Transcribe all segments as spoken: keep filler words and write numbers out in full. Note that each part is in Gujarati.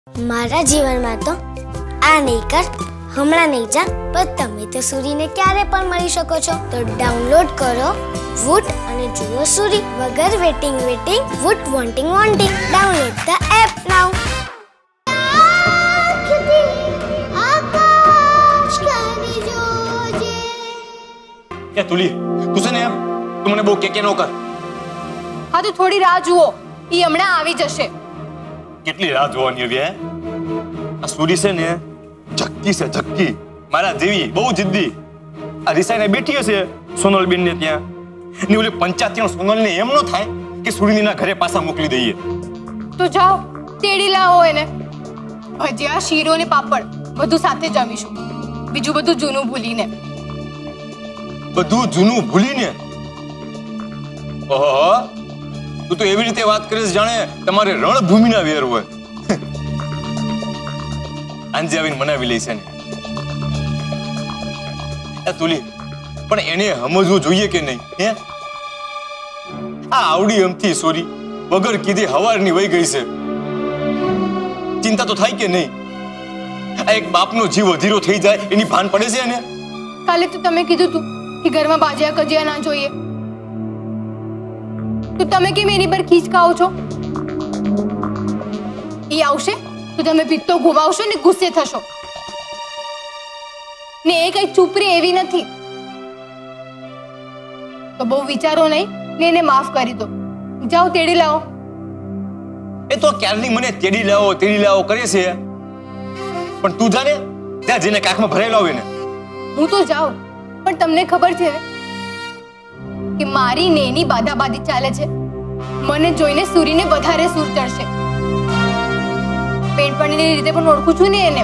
મારા જીવનમાં તો આ નહીં કર હમણાં નહીં જા પણ તમે તો સુરીને ક્યારે પણ મળી શકો છો તો ડાઉનલોડ કરો વુટ અને જુઓ સુરી વગર વેટિંગ વેટિંગ વુટ wanting wanting download the app now એ તુલી તું છે ને એમ તું મને બહુ કે કે નો કર. હા તો થોડી રાહ જુઓ ઈ હમણાં આવી જશે. કેટલી રાહ જોવાની હવે? આ સુરી છે ને જક્કી છે જક્કી મારા જેવી બહુ જિદ્દી. આ રિસાઈને બેઠી હશે સોનલબેન ને ત્યાં ને ઓલી પંચાયત સોનલ ને એમ નો થાય કે સુરીની ના ઘરે પાછા મોકલી દઈએ. તો જાઓ તેડી લાવો એને. ભજીયા શીરો ને પાપડ બધું સાથે જમીશું. બીજું બધું જૂનું ભૂલીને. બધું જૂનું ભૂલીને? ઓહો તું તો એવી રીતે વાત કરીશ જાણે તમારે રણભૂમિના વેર હોય. આંજે આવીને મનાવી લઈ છે ને. એ તુલી પણ એને સમજવું જોઈએ કે નહીં હે? આ આવડી અમથી સોરી વગર કીધે હવારની વહી ગઈ છે. ચિંતા તો થાય કે નહીં? આ એક બાપનો જીવ અધીરો થઈ જાય એની ભાન પડે છે એને? કાલે તો તમે કીધું તું કે ઘરમાં બાજિયા કજિયા ના જોઈએ તો તમે કેમ એની પર ખીચ ખાઓ છો? એ આવશે તો તમે પિત્તો ગુમાવશો ને ગુસ્સે થશો ને એ કઈ ચૂપ રહે એવી નથી. તો બહુ વિચારો નહીં ને એને માફ કરી દો. જાઓ તેડી લાવો. એ તો ક્યારની મને તેડી લાવો તેડી લાવો કરે છે પણ તું જાને ત્યાં જેને કાખમાં ભરાયેલો આવે ને. હું તો જાઉં પણ તમને ખબર છે કે મારી ને એની બાદાબાદી ચાલે છે. મને જોઈને સુરીને વધારે સૂર ચડશે. પેનપણીની રીતે પણ ઓળખું છું ને એને.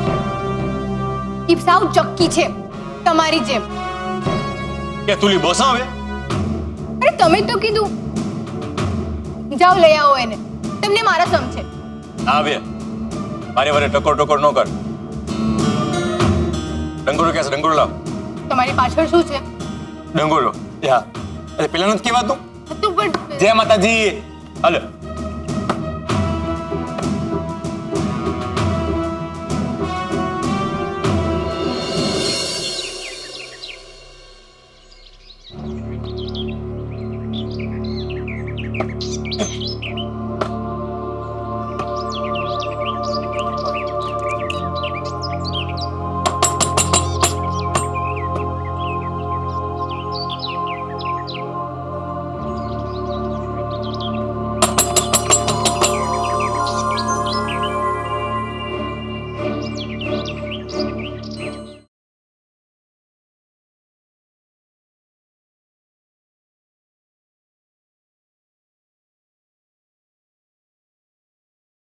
ઈ સાવ ચક્કી છે તમારી જેમ. કે તુલી બસ આવે? અરે તમે તો કીધું. જાઓ લઈ આવો એને. તમને મારા સમ છે. આવે મારે વારે ટકોર ટકોર ન કર. ડંગોરો કે છે ડંગોરો લાવ. તમારી પાછળ શું છે? ડંગોરો. હા અરે પેલા નથી કહેવાતું? તું પણ જય માતાજી. હાલે